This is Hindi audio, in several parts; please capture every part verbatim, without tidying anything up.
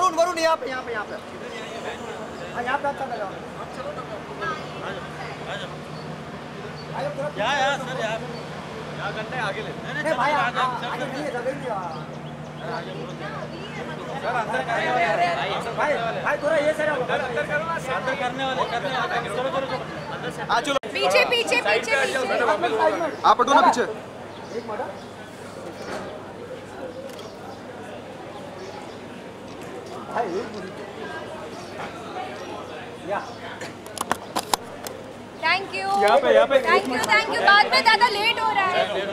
वरुण वरुण यहाँ पे यहाँ पे यहाँ पे यहाँ पे अच्छा लगा। या या सर यार यहाँ करते हैं आगे ले। नहीं भाई आगे नहीं है जगह नहीं है। सर अंदर करने वाले भाई भाई थोड़ा ये सर अंदर करो ना अंदर करने वाले करने वाले चलो चलो चलो अंदर से आ चलो पीछे पीछे पीछे आप हटो ना पीछे। एक मिनट भाई या थैंक यू यहाँ पे यहाँ पे थैंक यू थैंक यू बाद में ज़्यादा लेट हो रहा है।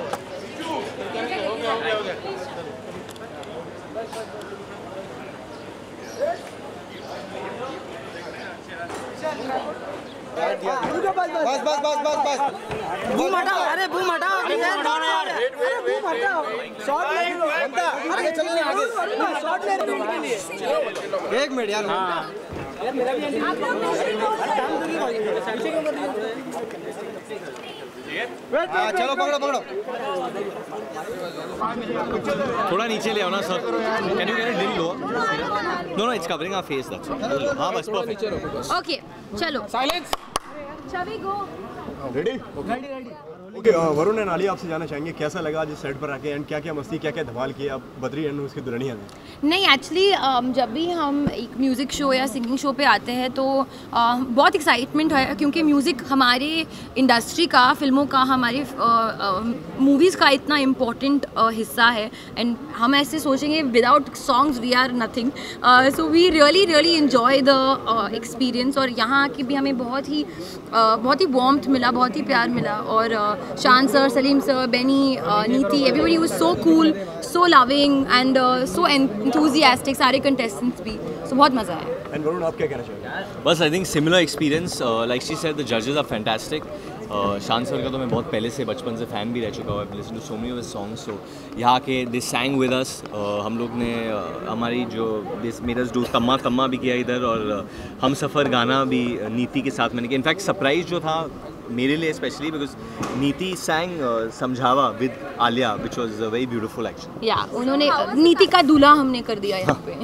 बस बस बस बस बस बूम हटाओ। अरे बूम हटाओ बूम हटाओ। शॉट ले लो आगे चलो आगे शॉट ले लो के लिए। एक मिनट यार यार मेरा भी चलो पकड़ो पकड़ो थोड़ा नीचे ले आओ ना sir. Can you get it little lower? No no it's covering our face that's all. हां बस परफेक्ट। ओके चलो silence. Chhavi go ready ready ready okay Varun and Alia आपसे जानना चाहेंगे कैसा लगा आज सेट पर आके एंड क्या क्या मस्ती क्या क्या धमाल किए आप बद्री एंड उसकी दुल्हनिया में? नहीं एक्चुअली जब भी हम एक म्यूज़िक शो या सिंगिंग शो पे आते हैं तो uh, बहुत एक्साइटमेंट है क्योंकि म्यूज़िक हमारे इंडस्ट्री का फिल्मों का हमारे मूवीज़ uh, uh, का इतना इम्पोर्टेंट uh, हिस्सा है एंड हम ऐसे सोचेंगे without songs we are nothing. So we really really enjoy the experience और यहाँ आके भी हमें बहुत ही uh, बहुत ही वार्मथ मिला, बहुत ही प्यार मिला और uh, शान sir, Salim sir, Benny, Neeti, everybody was so cool, so loving and so enthusiastic, सारे कंटेस्टेंट्स भी, सो बहुत मज़ा आया। एंड वरुण आप क्या कहना चाहेंगे? बस I think similar experience like she said the जजेस आर फैंटास्टिक। शान सर का तो मैं बहुत पहले से बचपन से फ़ैन भी रह चुका हूँ। I listen to so many of his songs. So यहाँ के दे सैंग विद अस। हम लोग ने uh, हमारी जो दिस मेरा जो तम्मा तम्मा भी किया इधर और uh, हम सफ़र गाना भी नीति के साथ मैंने किया। इनफैक्ट सरप्राइज जो था मेरे लिए specially because Neeti sang Samjhawan with Alia which was very beautiful actually. या उन्होंने नीति का दूल्हा हमने कर दिया यहाँ पे।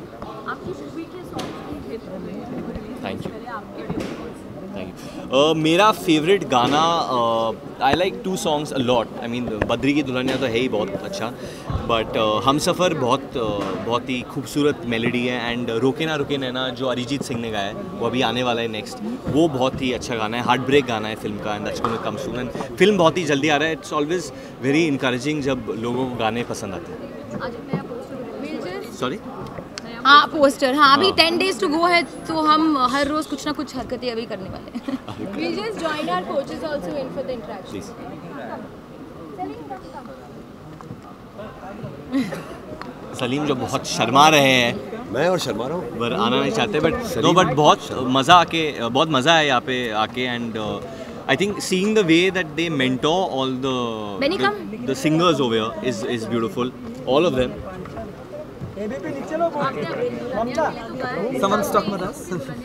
Thank you thank you. मेरा फेवरेट गाना I like to songs a lot. I mean Badri की दुल्हनिया तो है ही बहुत अच्छा बट uh, हम सफ़र बहुत uh, बहुत ही खूबसूरत मेलोडी है एंड रोके ना रुके नैना जो अरिजीत सिंह ने गाया है वो अभी आने वाला है नेक्स्ट, वो बहुत ही अच्छा गाना है। हार्ट ब्रेक गाना है फिल्म का and that's going to come soon and film बहुत ही जल्दी आ रहा है। इट्स ऑलवेज वेरी इनकरेजिंग जब लोगों को गाने पसंद आते हैं। सॉरी हाँ पोस्टर हाँ अभी टेन डेज टू गो है तो हम हर रोज़ कुछ ना कुछ हरकतें अभी करने वाले हैं। We just joined our coaches also in for the interaction. Salim जो बहुत शर्मा रहे हैं। मैं और शर्मा रहा हूँ पर आना नहीं चाहते बट नो बट बहुत मज़ा आके बहुत मज़ा है यहाँ पे आके and I think seeing the way that they mentor all the the singers over here is is beautiful all of them. Someone stuck with us.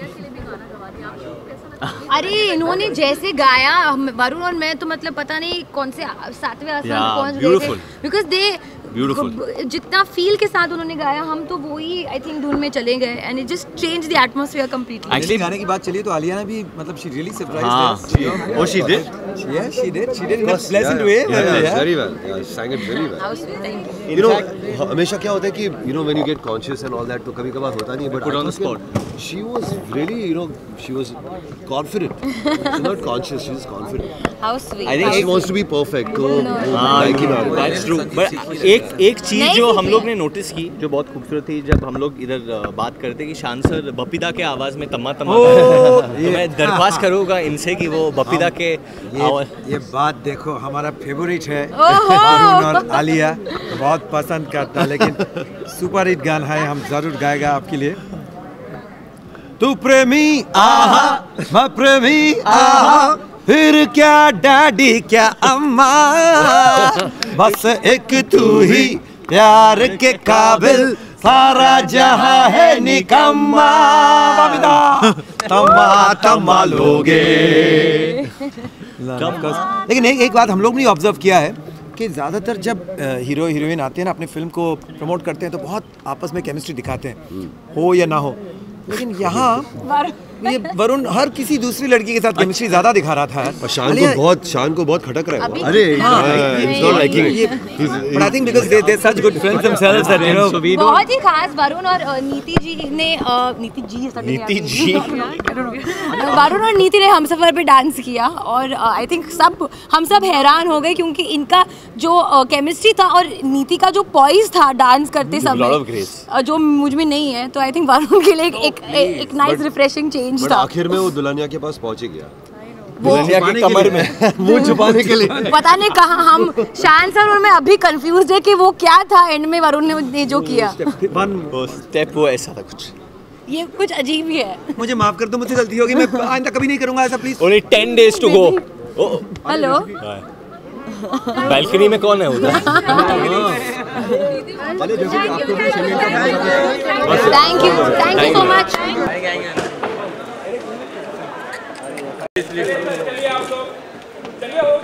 अरे इन्होंने जैसे गाया वरुण और मैं तो मतलब पता नहीं कौन से सातवें आसमान पे पहुंच गए थे बिकॉज दे Beautiful. जितना फील के साथ उन्होंने गाया हम तो वही आई थिंक धुन में चले गए and it just change the atmosphere completely. Actually गाने की बात चली तो आलिया ने भी मतलब she really surprised us. Oh, she did? Yeah, she did. She did in a pleasant way. Yeah, yeah, very well. Yeah, she sang it very well. You know, हमेशा क्या होता है कि you know when you get conscious and all that तो कभी-कभार होता नहीं but put on the spot. She was really you know she was confident. She's not conscious. She's confident. How sweet. I think she wants to be perfect. तो that's true. But एक एक चीज जो हम लोग ने नोटिस की जो बहुत खूबसूरत थी जब हम लोग इधर बात करते कि शान सर बपीदा के आवाज में तम्मा तम्मा तो मैं दरख्वास्त करूँगा इनसे कि वो बपीदा के ये, ये बात देखो हमारा फेवरेट है वरुण और आलिया बहुत पसंद करता लेकिन सुपर हिट गाना है हम जरूर गाएगा आपके लिए। तू प्रेमी आहा मैं प्रेमी आहा फिर क्या डैडी क्या अम्मा बस एक तू ही प्यार के काबिल सारा जहां है निकम्मा बबिदा तम्मा तम्मा लोगे। लेकिन एक, एक बात हम लोग ने ऑब्जर्व किया है कि कि ज़्यादातर जब हीरो हीरोइन आते हैं ना अपने फिल्म को प्रमोट करते हैं तो बहुत आपस में केमिस्ट्री दिखाते हैं, हो या ना हो, लेकिन यहाँ ये वरुण हर किसी दूसरी लड़की के साथ केमिस्ट्री ज्यादा दिखा रहा था। और शान को बहुत शान को बहुत खटक रहा है। अरे but I think because they they're such good friends themselves that you know बहुत ही खास वरुण और नीति जी ने नीति जी नीति जी वरुण और नीति ने हमसफर पे डांस किया और आई थिंक सब हम सब हैरान हो गए क्योंकि इनका जो केमिस्ट्री था और नीति का जो पॉइज था डांस करते समय जो मुझ में नहीं है, तो आई थिंक वरुण के लिए एक एक नाइस रिफ्रेशिंग चेंज था। आखिर में वो दुल्हनिया के पास पहुंच ही गया, दुल्हनिया के कमर में मुंह छुपाने के लिए। पता नहीं कहाँ हम शान सर और मैं अभी कंफ्यूज है कि वो क्या था एंड में वरुण ने जो किया। स्टेप वो ऐसा था कुछ, ये कुछ अजीब ही है। मुझे माफ कर दो, मुझसे गलती होगी, मैं आइंदा कभी नहीं करूंगा ऐसा, please. Only ten days to go. Hello, balcony में कौन है उधर? Thank you thank you so much. चलिए आप लोग, चलिए हो